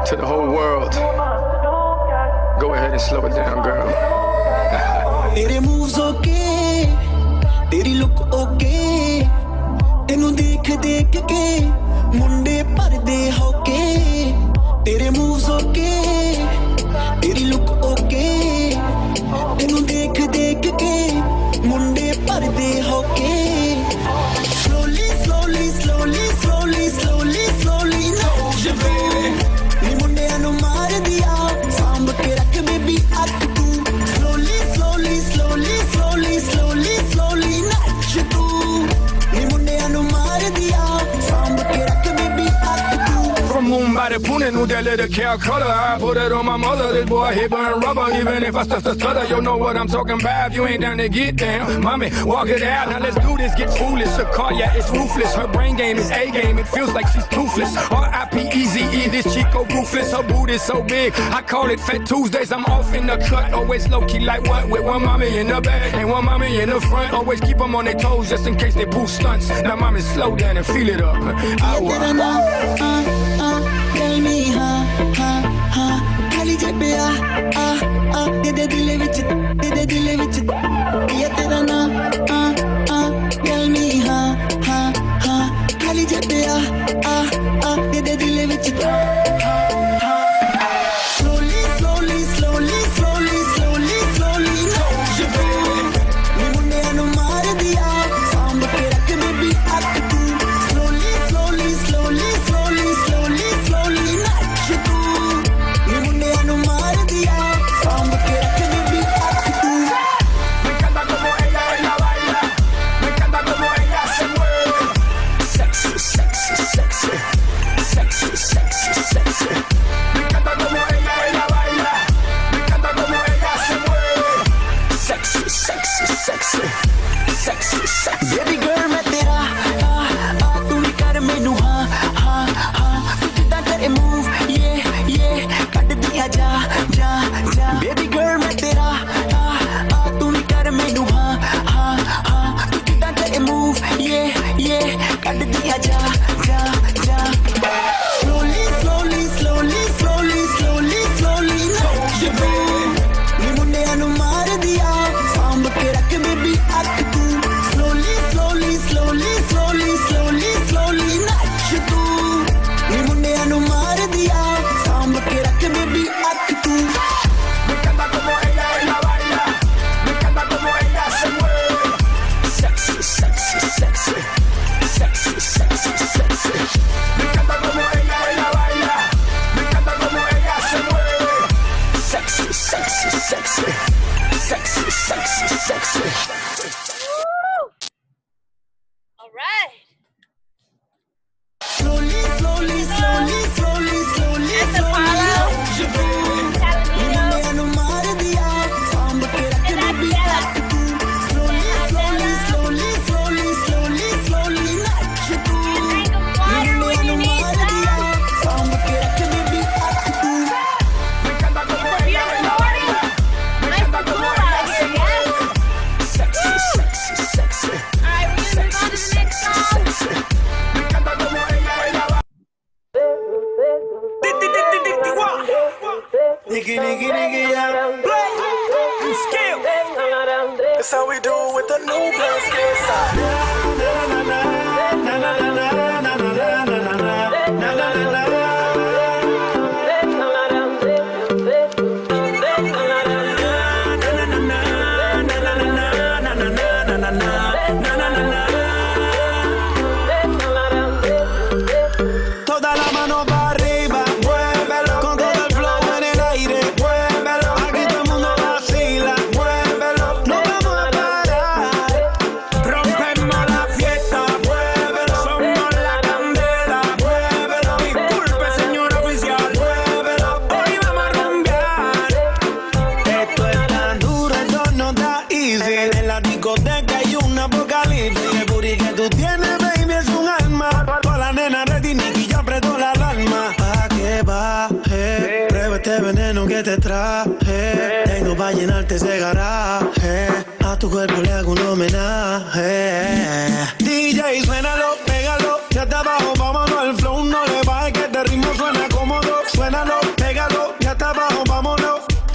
to the whole world. Go ahead and slow it down, girl. तेरे moves okay, तेरी look okay, तेनू देख देख के मुंडे परदे होके. तेरे moves okay, तेरी look okay, तेनू देख देख के मुंडे परदे होके. Slowly, slowly, slowly, slowly, slowly, slowly, no, je vais. नी मुंडे आनू मार दिया, सांभ के रख बेबी अक तू. Slowly, slowly, slowly, slowly, slowly, slowly, नाच तू. नी मुंडे आनू मार दिया, सांभ के रख बेबी अक तू. From Mumbai to Pune, New Delhi to Calcutta, I put it on my mother. This boy here burn rubber, even if I stutter. You know what I'm talking about. If you ain't down to get down, mommy, walk it out. Now let's do this. Get foolish. Her car, yeah, it's ruthless. Her brain game is A game. It feels like she's toothless. R.I.P.E.Z.E. This Chico ruthless. Her booty's so big, I call it Fat Tuesdays. I'm off in the cut, always low key like what? With one mommy in the back and one mommy in the front. Always keep them on their toes just in case they pull stunts. Now mommy, slow down and feel it up. Tell me, खाली जबे तेरे दिल विच, तेरे दिल विच, ये तेरा ना tell me, खाली जबे तेरे दिल विच. Slowly, slowly, slowly, slowly, slowly, slowly, no, je vais. नी मुंडे आनू मार दिया, सांभ के रख बेबी अक तू. Slowly, slowly, slowly, slowly, slowly, slowly, नाच तू. नी मुंडे आनू मार दिया, सांभ के रख बेबी अक तू. Me encanta como ella baila. Me encanta como ella se mueve. Sexy, sexy, sexy. Sexy, sexy, sexy. Me encanta como ella baila. Me encanta como ella se mueve. Sexy, sexy, sexy. Sexy, sexy. Baby girl मैं तेरा तू भी कर मैनू तू कितना करे move ये कट दिया जा. Baby girl मैं तेरा तू भी कर मैनू तू कितना करे move ये कट दिया जा. Slowly, slowly, slowly, slowly, slowly, slowly, no, je vais. नी मुंडे आनू मार दिया, सांभ के रख बेबी अक तू. Slowly, slowly, slowly, slowly, slowly, slowly, नाच तू. नी मुंडे आनू मार दिया, सांभ के रख बेबी अक तू. Me encanta como ella baila. Me encanta como ella se mueve. Sexy, sexy, sexy. Sexy, sexy, sexy. Me encanta como ella baila. Me encanta como ella se mueve. Sexy, sexy, sexy. Sexy, sexy, sexy. All right. Slowly, slowly, slowly, slowly, slowly, That's slowly, Apollo. je vais. नी मुंडे आनू मार दिया, सांभ के रख baby अक तू. Slowly, slowly, slowly, slowly, slowly, slowly, नाच तू. Drink of water when you need some. Samb के रख बेबी अक तू. Me encanta como It's a beautiful morning. Nice and cool out here, yes? sexy, sexy, sexy. All right, we're gonna move on to the next song. Me encanta como ella baila. Nigga, yeah. Play. Skill. That's how we do it with the new blood skill side. Na na na na na na na na na na na na na na. Toda la mano para arriba, muévelo con todo el flow en el aire, muévelo. Aquí todo el mundo vacila, muévelo. No vamos a parar, rompemos la fiesta, muévelo. Somos la candela, muévelo. Disculpe, señor oficial, muévelo. Hoy vamos a rumbear. Esto es tan duro, esto no está easy. En la discoteca hay un apocalipsis. El booty que tú tienes, baby, es un alma. Toda la nena ready, Nicky ya apretó la alarma. Pa' que baje, prueba este veneno que te traje. Tengo pa' llenarte ese garaje. A tu cuerpo le hago un homenaje. DJ, suénalo, pégalo. Ya está abajo, vámonos al flow. No le bajes que este ritmo suena cómodo. Suénalo.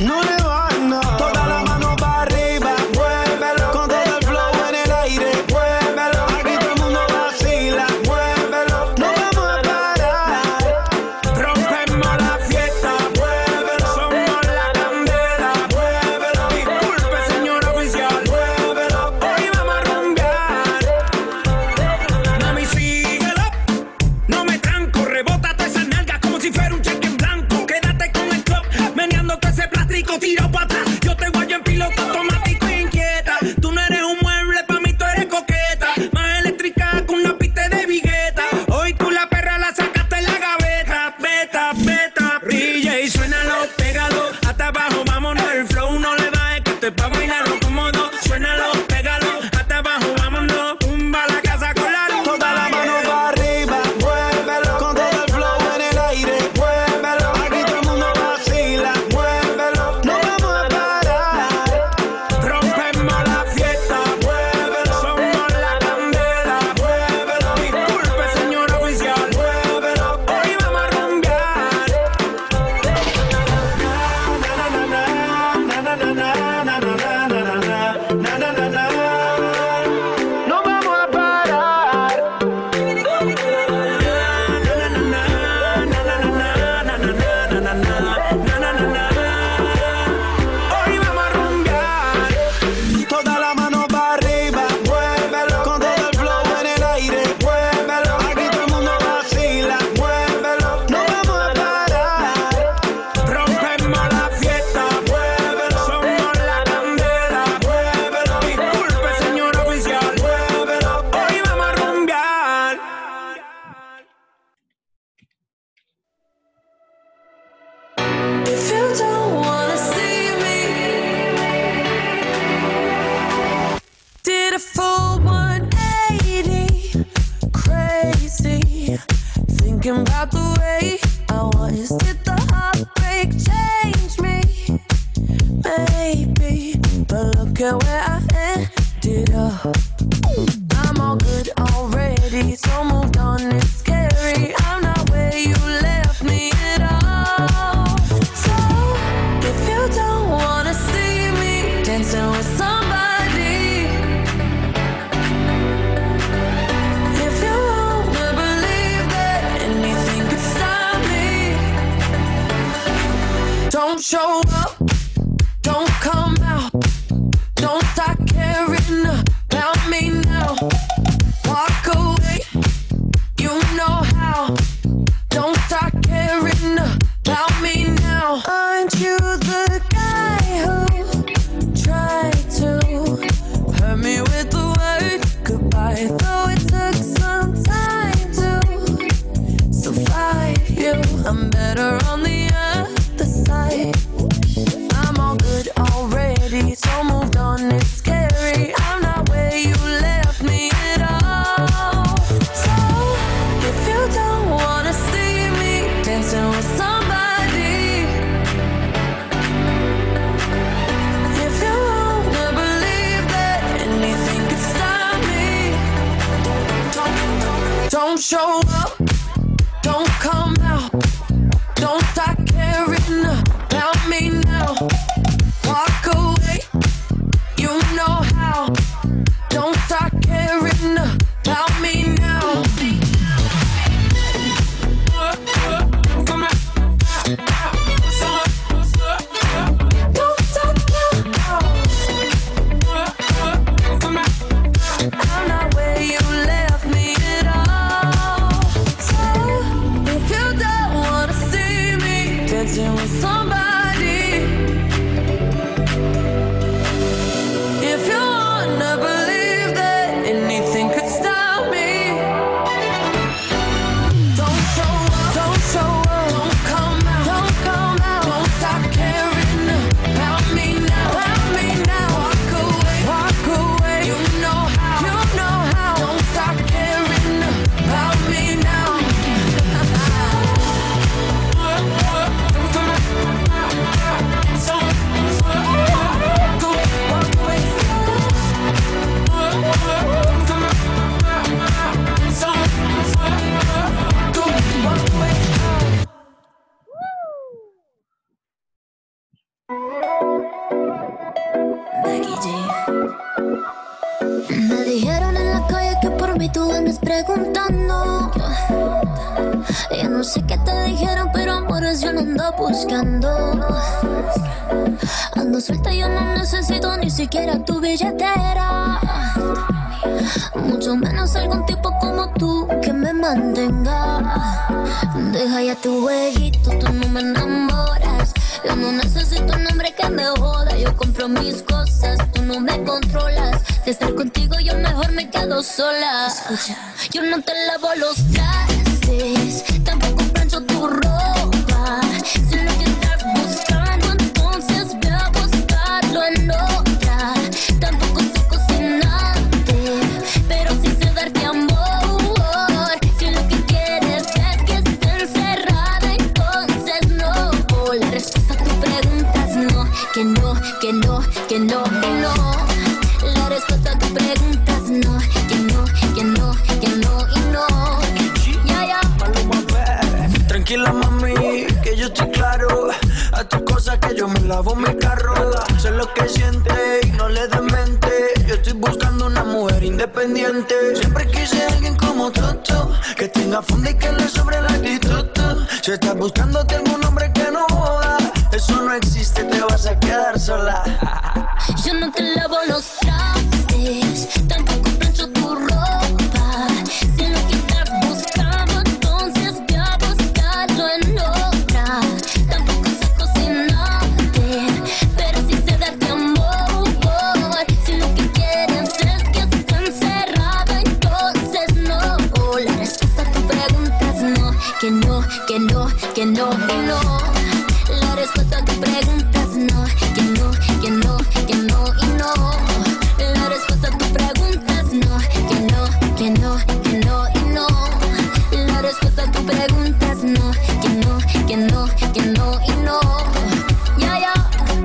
no le van a. Toda la mano para arriba, muévelo. Con todo el flow en el aire, muévelo. Aquí todo el mundo vacila, muévelo. No vamos a parar. Rompemos la fiesta, muévelo. Somos la candela, muévelo. Disculpe, señor oficial, muévelo. Hoy vamos a rumbear. Mami, síguelo. No me tranco, rebótate esas nalgas como si fuera un cheque en blanco. Quédate con el club, meneándote ese plástico tirado para atrás. Yo te guayo en piloto automático e inquieta. Tú no eres un mueble, pa' mí tú eres coqueta. Más eléctrica que una pista de vigueta. Hoy tú la perra la sacaste en la gaveta. Beta, beta, DJ, suénalo, pégalo. Hasta abajo, vámonos, el flow no le bajes, que esto es pa' bailarlo cómodo. Suénalo, pégalo, hasta abajo, vámonos. Tumba la casa con la luz. Toda la mano para arriba, muévelo. Con todo el flow en el aire, muévelo. Aquí todo el mundo vacila, muévelo. No vamos a parar. Rompemos la fiesta, muévelo. Somos la candela, muévelo. Disculpe, señor oficial, muévelo. Hoy vamos a rumbear. No vamos a parar. Hoy vamos a rumbear. Toda la mano para arriba, muévelo. Con todo el flow en el aire, muévelo. Aquí todo el mundo vacila, muévelo. No vamos a parar. Rompemos la fiesta, muévelo. Somos la candela, muévelo. Disculpe, señor oficial, muévelo. Hoy vamos a rumbear. If you don't wanna see me, did a full 180, crazy, thinking about the way I was. Did the heartbreak change me? Maybe, but look at where I ended up. I'm all good already, so moved on, it's scary. I'm not where you left me at all. So, if you don't wanna see me dancing with somebody, if you wanna believe that anything could stop me, don't show up, don't come out, don't start caring about me now. Walk away, you know how. Don't start caring about me now. Aren't you the guy who tried to hurt me with the word goodbye? Though it took some time to survive you, I'm better on the other side. I'm all good already, so moved on, it's scary. I'm not where you left me at all. So, if you don't wanna see me dancing with somebody, if you wanna believe that anything could stop me, don't show up, don't come out, don't start caring about me now. Walk away, you know how. Don't start caring about me now. Don't stop now. I'm not where you left me at all. Me dijeron en la calle que por mí tú andas preguntando. Yo no sé qué te dijeron, pero amores yo no ando buscando. Ando suelta, yo no necesito ni siquiera tu billetera, mucho menos algún tipo como tú que me mantenga. Deja ya tu jueguito, tú no me enamoras. Yo no necesito un hombre que me joda. Yo compro mis cosas, tú no me controlas. De estar contigo yo mejor me quedo sola. Escucha, yo no te lavo los trastes, tampoco plancho tu ropa. Si lo que estás buscando, entonces ve a buscarlo en otra. Tampoco sé cocinarte, pero sí sé darte amor. Si lo que quieres es que esté encerrada, entonces no. La respuesta a tu pregunta es no, que no, que no, que no, que no. La respuesta a tu pregunta es no, que no, que no, que no y no. Ya, ya. Tranquila, mami, que yo estoy claro. A tus cosas que yo me lavo mi carro. Sé lo que siente y no le des mente. Yo estoy buscando una mujer independiente. Siempre quise a alguien como tú, que tenga fondo y que le sobre la actitud. Si estás buscándote algún hombre que no joda, eso no existe, te vas a quedar sola. Yo no te lavo los trastes, tampoco plancho tu ropa. Si lo que estás buscando, entonces ve a buscarlo en otra. Tampoco sé cocinarte, pero sí sé darte amor. Si lo que quieres es que esté encerrada, entonces no. La respuesta a tu pregunta es no, que no, que no, que no, que no. La respuesta a tu pregunta es no, que no, que no, que no y no. La respuesta a tu pregunta es no, que no, que no, que no y no. La respuesta a tu pregunta es no, que no, que no, que no y no. Ya, ya.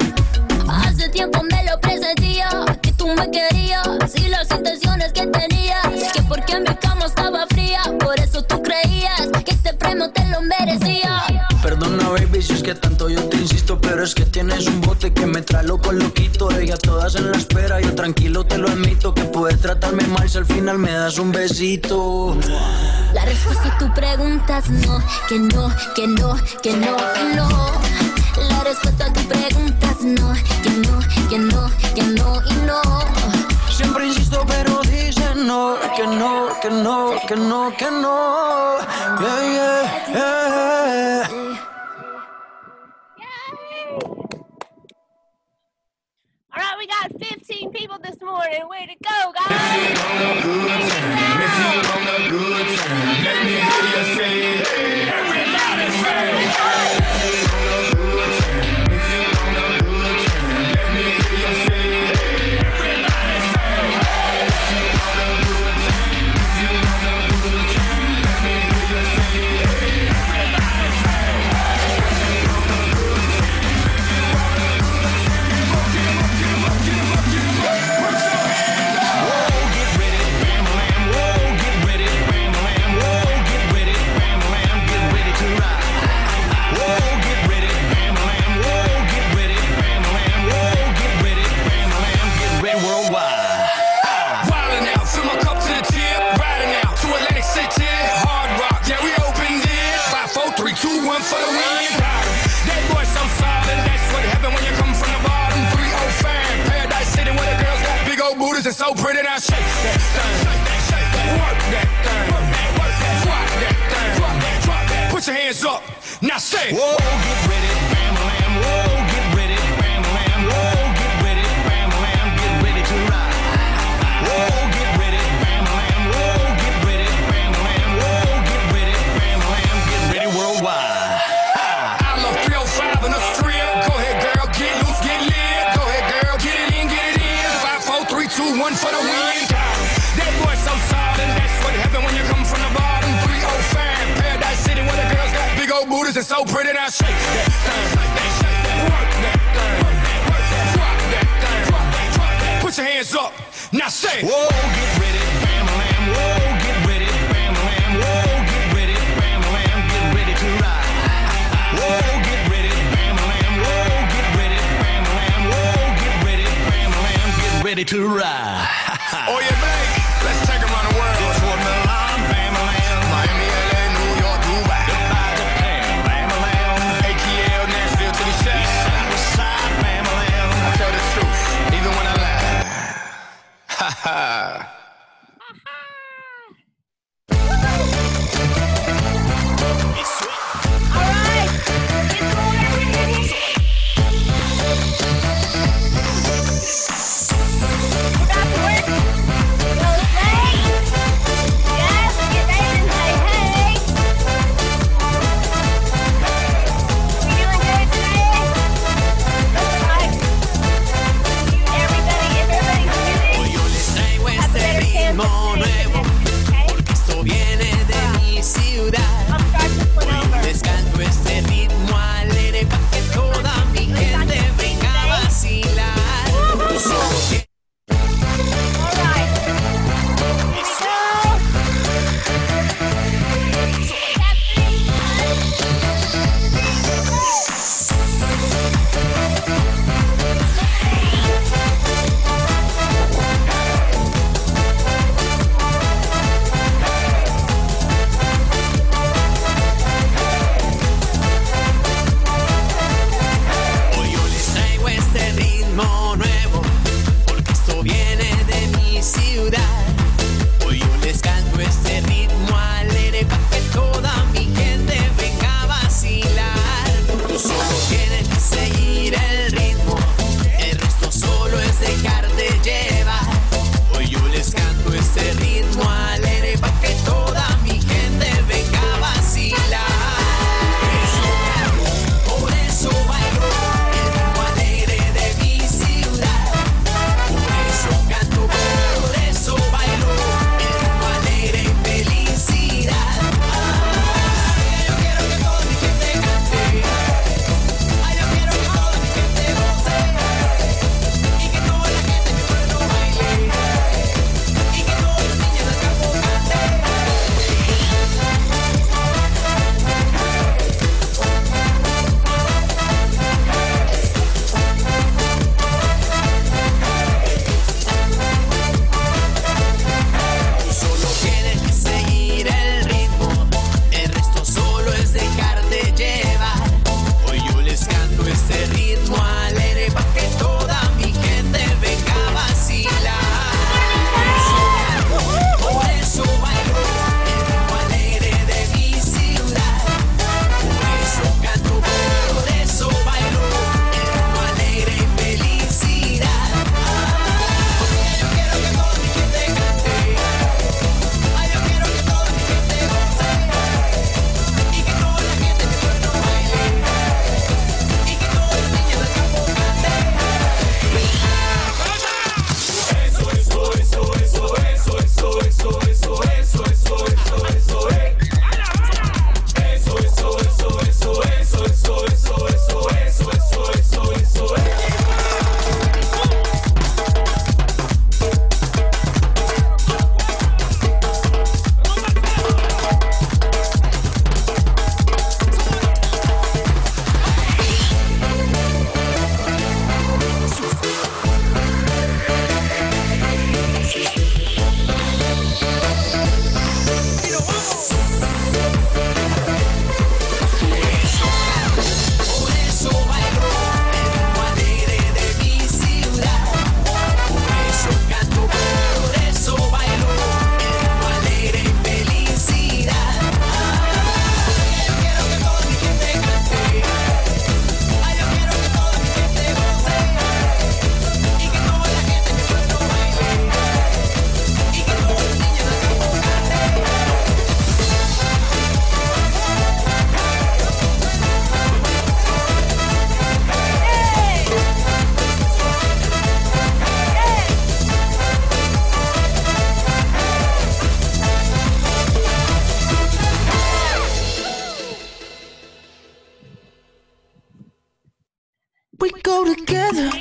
Hace tiempo me lo presentía, que tú me querías y las intenciones que tenías, que porque mi cama estaba fría, por eso tú creías que este premio te lo merecía. Perdona, baby, si es que tanto yo te insisto, pero es que tienes un bote que me trae loco loquito. Ellas todas en la espera, yo tranquilo te lo admito, que puedes tratarme mal si al final me das un besito. La respuesta a tu pregunta es no, que no, que no, que no y no. La respuesta a tu pregunta es no, que no, que no, que no y no. Siempre insisto, pero dicen no, que no, que no, que no, que no. Yeah, yeah, yeah. All right, we got 15 people this morning. Way to go, guys. If you on a good time, if you on a good time, let me hear you say, hey, everybody say, hey. If you on a good time, if you on a good time, let me hear you say, hey, everybody say, hey. If you on a good time, if you on a good time, let me hear you say, hey, everybody say, hey. If you on a good time, if you on a good time, rock it, rock it, rock it, rock it, rock it. Put your hands up. Whoa, get ready, bam, lam. Whoa, get ready, bam, lam. Whoa, get ready, bam, lam. Get ready to ride. Whoa, get ready, bam, lam. Whoa, get ready, bam, lam. Whoa, get ready, bam, lam. Get ready worldwide. Wildin' out, fill my cup to the tip. Riding out to Atlantic City. Hard rock, yeah, we opened it. 5, 4, 3, 2, 1 for the win. That boy so solid, that's what happened when you come from the bottom. 305, Paradise City, where the girls got big old booties and so pretty. Now shake that thing, shake that, work that thing, work that, drop that thing, drop that, drop that. Put your hands up, now say. Whoa, get ready, bam, lam. Whoa, get ready, bam, lam. Whoa, get ready, bam, lam. Get ready to ride. Whoa, get ready, bam, lam. Whoa, get ready, bam, lam. Whoa, get ready, bam, lam. Get ready worldwide. I love 305 in the strip. Go ahead, girl, get loose, get lit. Go ahead, girl, get it in, get it in. 5, 4, 3, 2, 1 for the win. That boy so solid, that's what happened when you come from the bottom. 305, Paradise City, where the girls got big old booties and so pretty. Now shake that thing, shake that, work that thing, work that, drop that thing, drop that, drop that. Put your hands up, now say. Whoa, get ready, bam, lam. Whoa, get ready, bam, lam. Whoa, get ready, bam, lam. Get ready to ride. Whoa, get ready, bam, lam. Whoa, get ready, bam, lam. ready to ride. Oh yeah, Blake, let's take 'em around the world. Detroit, Milan, Bamaland, Miami, LA, New York, Dubai, Dubai, Japan, Bamaland, ATL, Nashville to the shack. West Side, Bamaland. I tell the truth, even when I lie. Ha ha. We go together,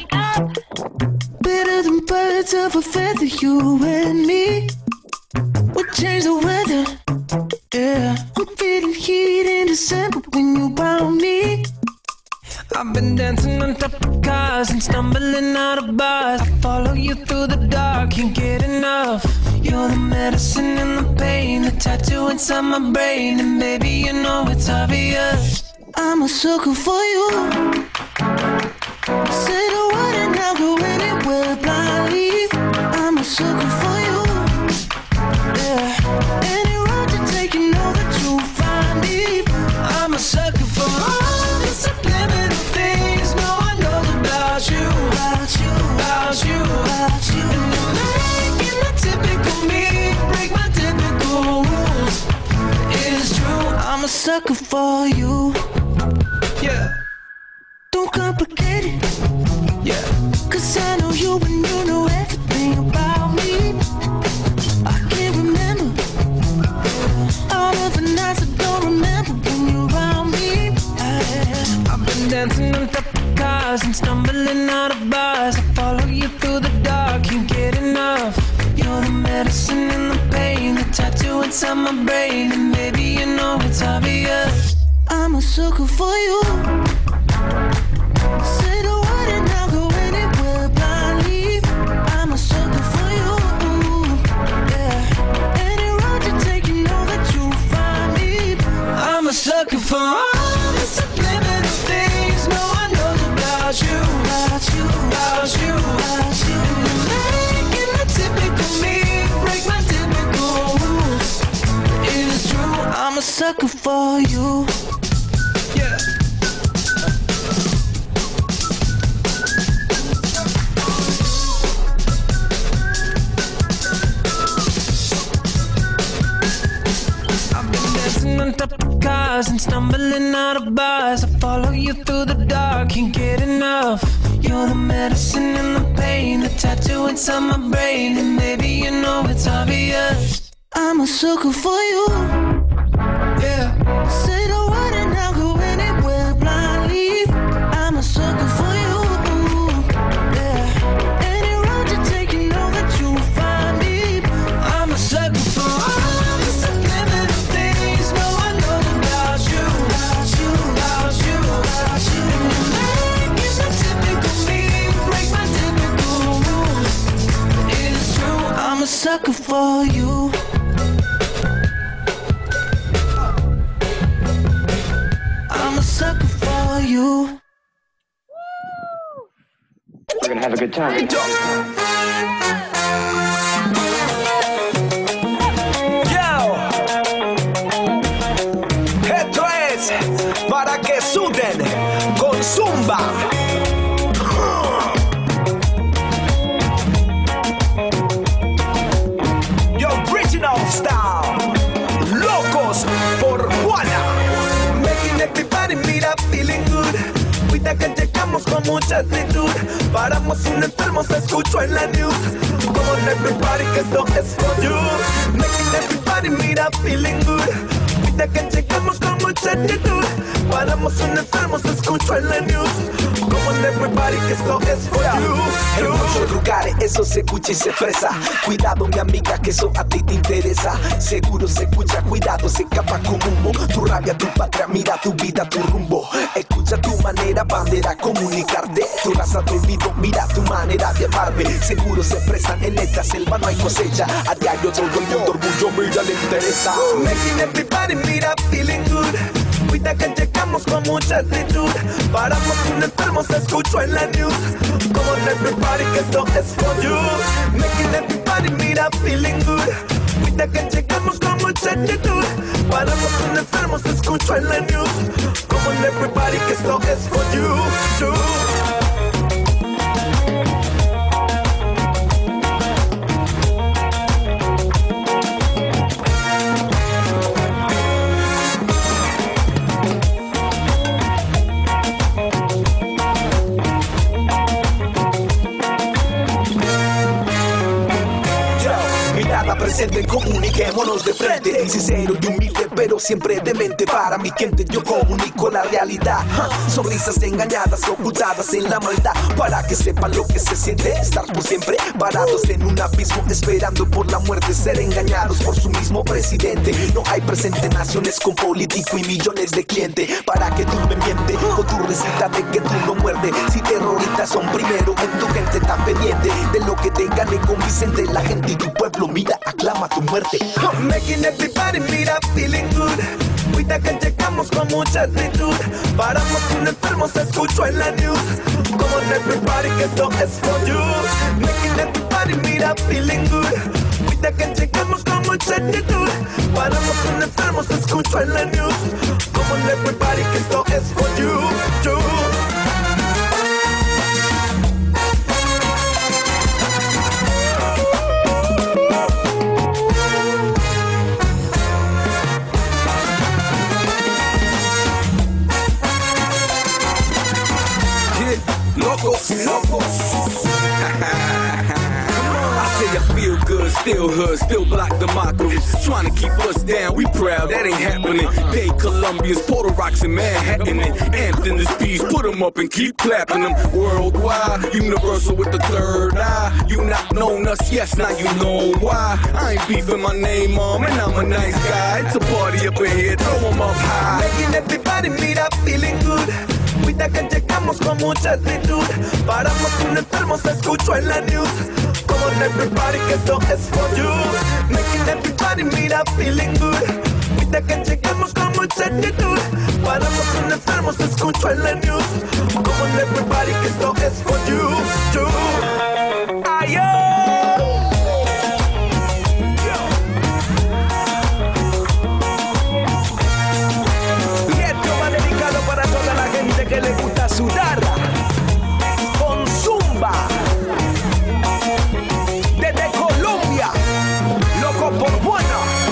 better than birds of a feather, you and me. We change the weather, yeah. I'm feeling heat in December when you found me. I've been dancing on top of cars and stumbling stumbling out of bars. I follow you through the dark, can't get enough. You're the medicine and the pain, the tattoo inside my brain. And baby, you know it's obvious, I'm a sucker for you. Say the word and I'll go anywhere blindly. I'm a sucker for you. Yeah, any road you take, you know that you'll find me. I'm a sucker for all the subliminal things no one knows about you, about you, about you, about you. And you're making the typical me break my typical rules. It's true, I'm a sucker for you. Yeah, don't complicate it. Yeah, 'cause I know you and you know everything about me. I can't remember all of the nights I don't remember when you're around me. I've been dancing on top of cars and stumbling out of bars. I follow you through the dark, can't get enough. You're the medicine and the pain, the tattoo inside my brain. And maybe you know it's obvious, I'm a sucker for you. Say the word and I'll go anywhere blindly. I'm a sucker for you. Yeah, any road you take, you know that you'll find me. I'm a sucker for all the subliminal things no one knows about you, about you, about you, about you. And you're making the typical me break my typical rules. It is true, I'm a sucker for you. Yeah. On top of cars and stumbling out of bars. I follow you through the dark, can't get enough. You're the medicine and the pain, the tattoo inside my brain. And maybe you know it's obvious, I'm a sucker for you. Yeah, say the word and I'll go anywhere blindly. I'm a sucker for you. Yeah, any road you take, you know that you'll find me. I'm a sucker for all the subliminal things no one knows about you, about you, about you, about you. And you're making the typical me break my typical rules. It is true, I'm a sucker for you. I'm a sucker for you. We're gonna have a good time. Esto es para que suden con Zumba. Your original style. Locos por Juana. Making everybody meet up feeling good. Cuida que llegamos con mucha actitud. Paramos un enfermo, se escuchó en la news. Come on everybody, que esto es for you. Making everybody meet up feeling good. Cuida que llegamos con mucha actitud. Paramos un enfermo, se escuchó en la news. Come on everybody, que esto es for you. En muchos lugares eso se escucha y se expresa. Cuidado mi amiga, que eso a ti te interesa. Seguro se escucha, cuidado, se escapa como humo. Tu rabia, tu patria, mira tu vida, tu rumbo. Escucha tu manera, bandera, comunicarte. Tu raza, tu olvido, mira tu manera de amarme. Seguro se expresan en esta selva, no hay cosecha. A diario todo el mundo orgullo, mira, le interesa. Making everybody mira, feeling good. Cuida que llegamos con mucha actitud. Paramos un enfermo, se escuchó en la news. Come on everybody, que esto es for you. Making everybody mira, feeling good. Cuida que llegamos con mucha actitud. Paramos un enfermo, se escuchó en la news. Come on everybody, que esto es for you. presente, comuniquémonos de frente. Sincero y humilde, pero siempre de mente. Para mi gente yo comunico la realidad. Sonrisas engañadas, ocultadas en la maldad. Para que sepan lo que se siente estar por siempre parados en un abismo, esperando por la muerte, ser engañados por su mismo presidente. No hay presente naciones con político y millones de clientes. Para que tú me mientes con tu receta de que tú no muerdes. Si terroristas son primero en tu gente está pendiente de lo que te gane convincente. La gente y tu pueblo mira, aclama tu muerte. Making everybody mira, feeling good. Cuida que llegamos con mucha actitud. Paramos un enfermo, se escuchó en la news. Como en everybody que esto es for you. Making everybody mira, feeling good. Cuida que llegamos con mucha actitud. Paramos un enfermo, se escuchó en la news. Como en everybody que esto es for you. Locos. I say I feel good, still hood, still block the mockery. Trying to keep us down, we proud, that ain't happening. They Colombians, Puerto Rocks and Manhattan and amped in this piece, put them up and keep clapping them. Worldwide, universal with the third eye. You not known us, yes, now you know why. I ain't beefing my name, mom, and I'm a nice guy. It's a party up in here, throw them up high. Making everybody meet up, feeling good. Cuida que llegamos con mucha actitud. Paramos un enfermo, se escuchó en la news. Como en everybody que esto es for you. Making everybody meet up, feeling good. Cuida que llegamos con mucha actitud. Paramos un enfermo, se escuchó en la news. Como en everybody que esto es for you. Que le gusta sudar con Zumba desde Colombia, loco por buena.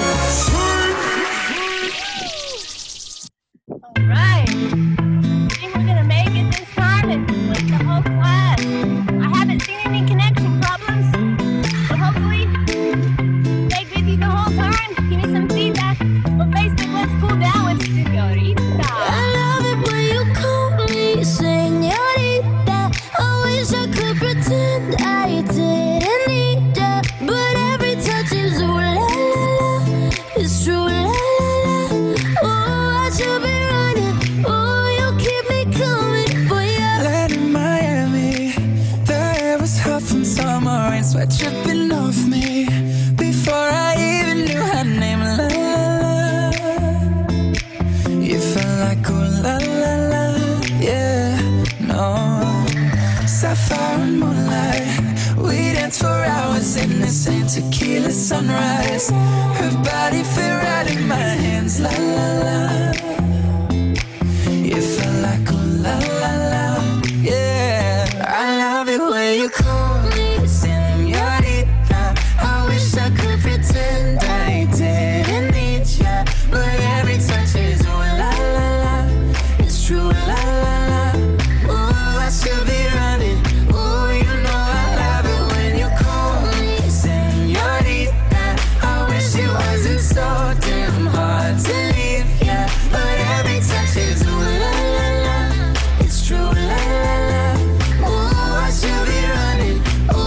All right. I think we're gonna make it this time and with the whole class. I haven't seen any connection problems, but hopefully stay busy the whole time. Give me some feedback. But Facebook, let's cool down with Señorita. I love it when you call me Señorita. I wish I could pretend I didn't need ya, but every touch is ooh la la la. It's true la la la. Oh, I should be running. Oh, you keep me coming for ya. Land in Miami, the air was hot from summer rain, sweat dripping off me before I even knew her name. La la la. You felt like ooh la la la. Yeah, no. Sapphire and moonlight, we danced for hours in the same tequila sunrise. Her body fit right in my hands. La la la. You felt like ooh la la la. Yeah, I love it when you call me Señorita. I wish I could pretend I didn't need ya, but every touch is ooh la la la. It's true la la la. Ooh, I should be running. Ooh, you know I love it when you call me Señorita. I wish it wasn't so damn hard to leave ya, but every touch is ooh la la la. It's true la la la. Ooh, I should be running. Ooh,